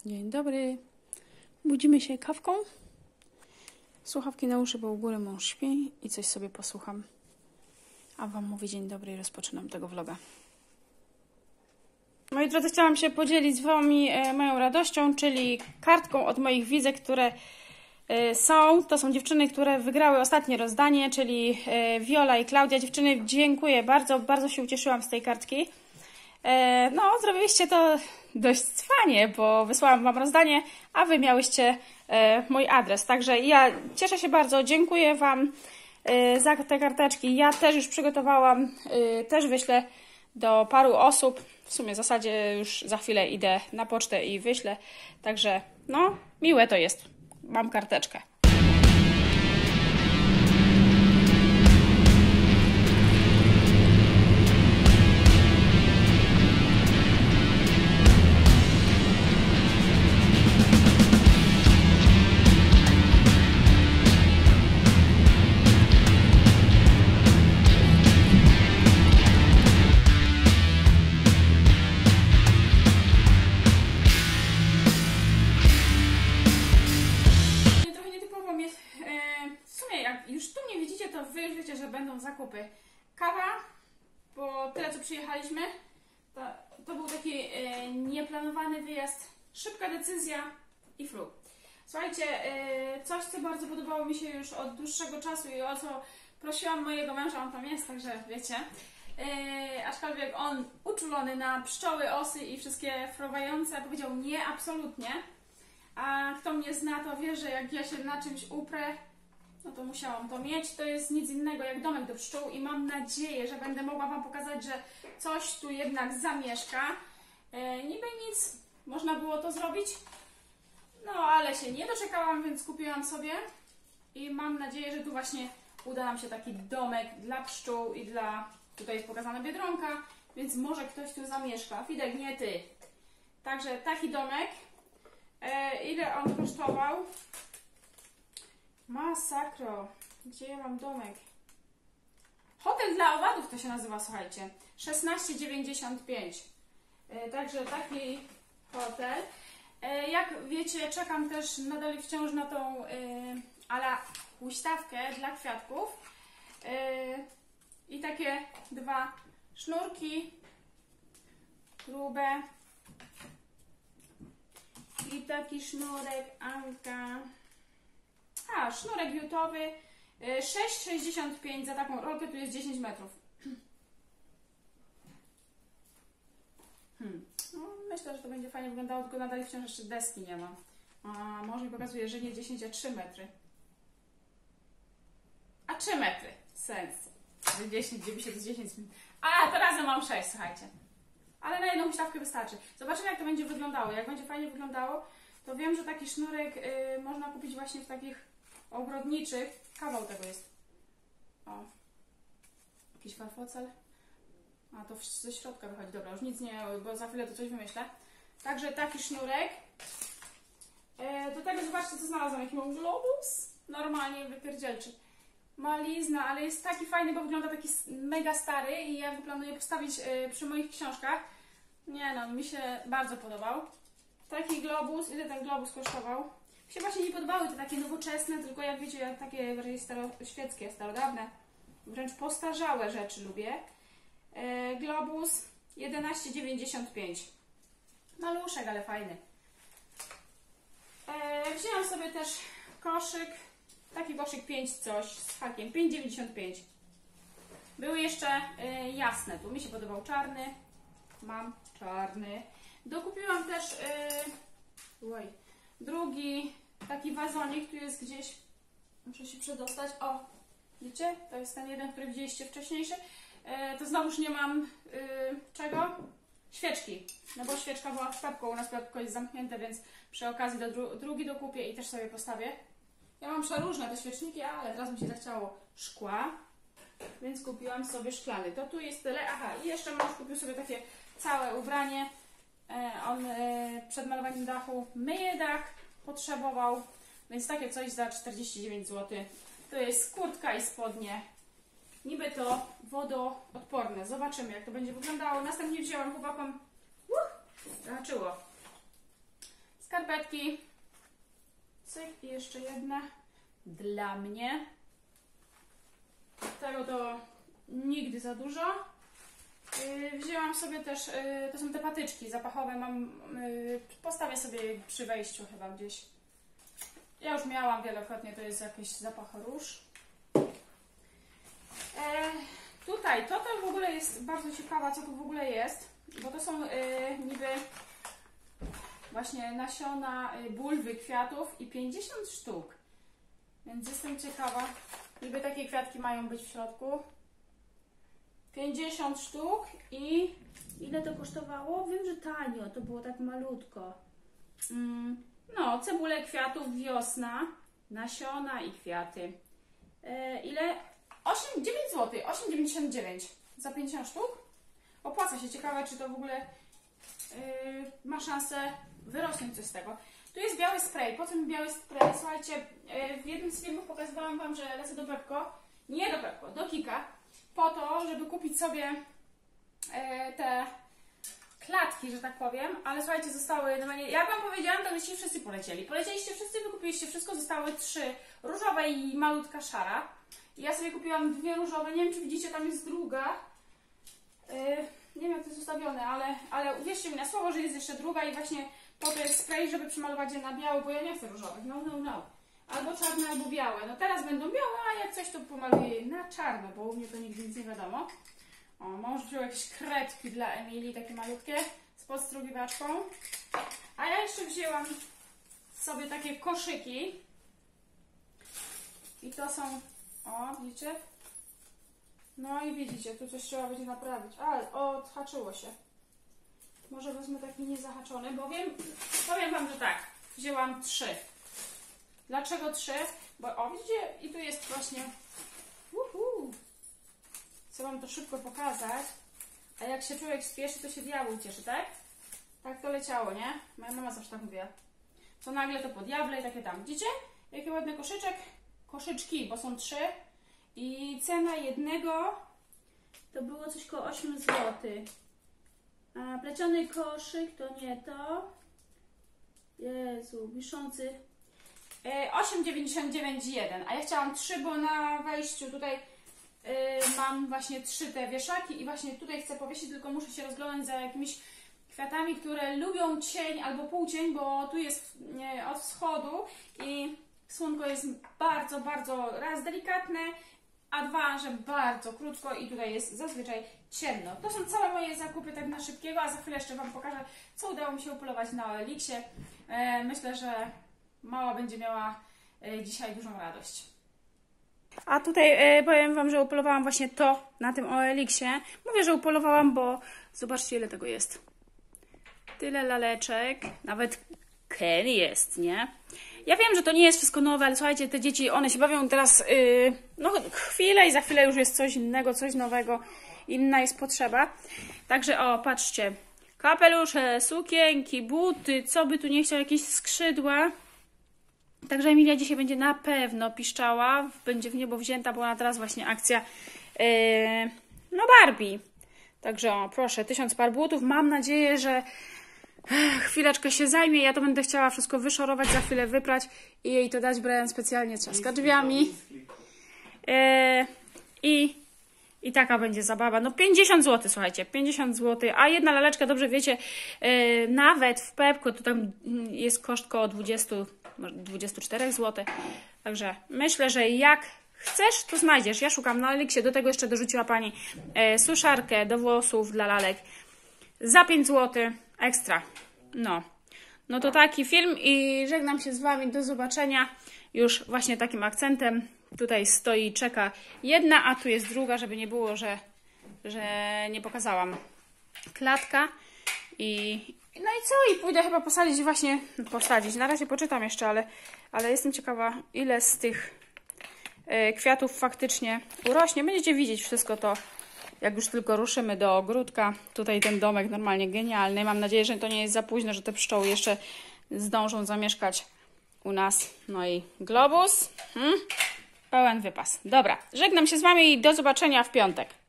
Dzień dobry. Budzimy się kawką. Słuchawki na uszy, bo u góry mąż śpi i coś sobie posłucham. A wam mówię dzień dobry i rozpoczynam tego vloga. Moi drodzy, chciałam się podzielić z wami moją radością, czyli kartką od moich widzek, które to są dziewczyny, które wygrały ostatnie rozdanie, czyli Wiola i Klaudia. Dziewczyny, dziękuję bardzo, bardzo się ucieszyłam z tej kartki. No, zrobiliście to dość cwanie, bo wysłałam wam rozdanie, a wy miałyście mój adres. Także ja cieszę się bardzo, dziękuję wam za te karteczki. Ja też już przygotowałam, też wyślę do paru osób. W sumie w zasadzie już za chwilę idę na pocztę i wyślę. Także no, miłe to jest. Mam karteczkę. Wy już wiecie, że będą zakupy. Kawa, bo tyle co przyjechaliśmy, to był taki nieplanowany wyjazd, szybka decyzja i flu. Słuchajcie, coś co bardzo podobało mi się już od dłuższego czasu i o co prosiłam mojego męża, on tam jest, także wiecie, aczkolwiek on uczulony na pszczoły, osy i wszystkie frowające powiedział nie, absolutnie. A kto mnie zna, to wie, że jak ja się na czymś uprę, no to musiałam to mieć. To jest nic innego jak domek do pszczół i mam nadzieję, że będę mogła wam pokazać, że coś tu jednak zamieszka. Niby nic, można było to zrobić, no ale się nie doczekałam, więc kupiłam sobie i mam nadzieję, że tu właśnie uda nam się taki domek dla pszczół i tutaj jest pokazana biedronka, więc może ktoś tu zamieszka. Fidek, nie ty. Także taki domek. Ile on kosztował? Masakro. Gdzie ja mam domek? Hotel dla owadów to się nazywa, słuchajcie. 16,95. Także taki hotel. Jak wiecie, czekam też nadal wciąż na tą ala huśtawkę dla kwiatków. I takie dwa sznurki grube. I taki sznurek Anka. Sznurek jutowy 6,65 za taką rolkę, tu jest 10 metrów. No, myślę, że to będzie fajnie wyglądało, tylko nadal wciąż jeszcze deski nie ma. Może mi pokazuje, że nie 10, a 3 metry. A 3 metry. Sens. 10, gdzie by się to 10. To razem mam 6, słuchajcie. Ale na jedną huśtawkę wystarczy. Zobaczymy, jak to będzie wyglądało. Jak będzie fajnie wyglądało, to wiem, że taki sznurek można kupić właśnie w takich ogrodniczych. Kawał tego jest. Jakiś farfocel. To ze środka wychodzi. Dobra, już nic nie, bo za chwilę to coś wymyślę. Także taki sznurek. Do tego zobaczcie, co znalazłam. Jaki mam globus. Normalnie wypierdzielczy. Malizna, ale jest taki fajny, bo wygląda taki mega stary i ja go planuję postawić przy moich książkach. Nie no, mi się bardzo podobał. Taki globus. Ile ten globus kosztował? Mi się właśnie nie podobały te takie nowoczesne, tylko jak wiecie, ja takie bardziej świeckie, starodawne, wręcz postarzałe rzeczy lubię. Globus 11,95. Maluszek, ale fajny. Wzięłam sobie też koszyk. Taki koszyk 5 coś z hakiem. 5,95. Były jeszcze jasne. Tu mi się podobał czarny. Mam czarny. Dokupiłam też drugi taki wazonik. Tu jest gdzieś. Muszę się przedostać. Widzicie? To jest ten jeden, który widzieliście wcześniejszy. To znowuż nie mam czego? Świeczki. No bo świeczka była w sklepku. U nas sklepko jest zamknięte, więc przy okazji drugi dokupię i też sobie postawię. Ja mam przeróżne te świeczniki, ale teraz mi się zachciało szkła, więc kupiłam sobie szklany. To tu jest tyle. I jeszcze mąż kupił sobie takie całe ubranie. On przed malowaniem dachu myje dach, potrzebował, więc takie coś za 49 zł. To jest kurtka i spodnie. Niby to wodoodporne. Zobaczymy, jak to będzie wyglądało. Następnie wzięłam chłopakom. Zahaczyło. Skarpetki. Cyk i jeszcze jedna dla mnie. Tego to nigdy za dużo. Wzięłam sobie też, to są te patyczki zapachowe, postawię sobie przy wejściu chyba gdzieś. Ja już miałam wielokrotnie, to jest jakiś zapach róż. Tutaj, to w ogóle jest bardzo ciekawa, co tu w ogóle jest, bo to są niby właśnie nasiona bulwy, kwiatów i 50 sztuk. Więc jestem ciekawa, niby takie kwiatki mają być w środku. 50 sztuk i ile to kosztowało? Wiem, że tanio, to było tak malutko. No, cebulę, kwiatów, wiosna, nasiona i kwiaty. Ile? 9 zł, 8,99 za 50 sztuk. Opłaca się, ciekawe, czy to w ogóle ma szansę wyrosnąć coś z tego. Tu jest biały spray. Po co mi biały spray? Słuchajcie, w jednym z filmów pokazywałam Wam, że lecę do Pepco, nie do Pepco, do Kika, po to, żeby kupić sobie te klatki, że tak powiem, ale słuchajcie, zostały, normalnie, jak Wam powiedziałam, to byście wszyscy polecieli. Polecieliście wszyscy, wykupiliście wszystko, zostały 3 różowe i malutka szara. Ja sobie kupiłam 2 różowe, nie wiem, czy widzicie, tam jest druga. Nie wiem, jak to jest ustawione, ale uwierzcie mi na słowo, że jest jeszcze druga i właśnie po to jest spray, żeby przemalować je na biało, bo ja nie chcę różowych. No. Albo czarne, albo białe. No teraz będą białe, a jak coś, to pomaluję je na czarno, bo u mnie to nigdy nic nie wiadomo. O, mąż wziął jakieś kredki dla Emilii, takie malutkie, z podstrugiwaczką. A ja jeszcze wzięłam sobie takie koszyki. I to są, o, widzicie? No i widzicie, tu coś trzeba będzie naprawić. Ale odhaczyło się. Może wezmę taki niezahaczony, bo powiem Wam, że tak, wzięłam 3. Dlaczego 3? Bo o, widzicie, i tu jest właśnie, chcę Wam to szybko pokazać, a jak się człowiek spieszy, to się diabeł cieszy, tak? Tak to leciało, nie? Moja mama zawsze tak mówiła. To nagle to po diable i takie tam. Widzicie? Jaki ładny koszyczki, bo są 3 i cena jednego to było coś koło 8 zł. A pleciony koszyk to nie to. Jezu, wiszący. 8,99,1. A ja chciałam 3, bo na wejściu tutaj mam właśnie 3 te wieszaki i właśnie tutaj chcę powiesić, tylko muszę się rozglądać za jakimiś kwiatami, które lubią cień albo półcień, bo tu jest od wschodu i słonko jest bardzo, bardzo raz delikatne, a 2, że bardzo krótko i tutaj jest zazwyczaj ciemno. To są całe moje zakupy tak na szybkiego, a za chwilę jeszcze Wam pokażę, co udało mi się upolować na OLX-ie. Myślę, że mała będzie miała dzisiaj dużą radość. A tutaj powiem Wam, że upolowałam właśnie to na tym OLX-ie. Mówię, że upolowałam, bo zobaczcie, ile tego jest. Tyle laleczek, nawet Ken jest, nie? Ja wiem, że to nie jest wszystko nowe, ale słuchajcie, te dzieci, one się bawią teraz no chwilę i za chwilę już jest coś innego, coś nowego, inna jest potrzeba. Także o, patrzcie, kapelusze, sukienki, buty, co by tu nie chciał, jakieś skrzydła. Także Emilia dzisiaj będzie na pewno piszczała, będzie w niebo wzięta, bo ona teraz właśnie akcja no Barbie. Także o, proszę, 1000 par butów. Mam nadzieję, że chwileczkę się zajmie. Ja to będę chciała wszystko wyszorować, za chwilę wyprać i jej to dać. Brian specjalnie trzaska drzwiami. I taka będzie zabawa. No 50 zł, słuchajcie, 50 zł. A jedna laleczka, dobrze wiecie, nawet w Pepco to tam jest koszt koło 20, może 24 zł. Także myślę, że jak chcesz, to znajdziesz. Ja szukam na OLX-ie. Do tego jeszcze dorzuciła Pani suszarkę do włosów dla lalek. Za 5 zł ekstra. No to taki film i żegnam się z Wami. Do zobaczenia. Już właśnie takim akcentem. Tutaj stoi i czeka jedna, a tu jest druga, żeby nie było, że nie pokazałam. Klatka. No i co? I pójdę chyba posadzić. Na razie poczytam jeszcze, ale jestem ciekawa, ile z tych kwiatów faktycznie urośnie. Będziecie widzieć wszystko to, jak już tylko ruszymy do ogródka. Tutaj ten domek normalnie genialny. Mam nadzieję, że to nie jest za późno, że te pszczoły jeszcze zdążą zamieszkać u nas. No i globus. Pełen wypas. Dobra, żegnam się z Wami i do zobaczenia w piątek.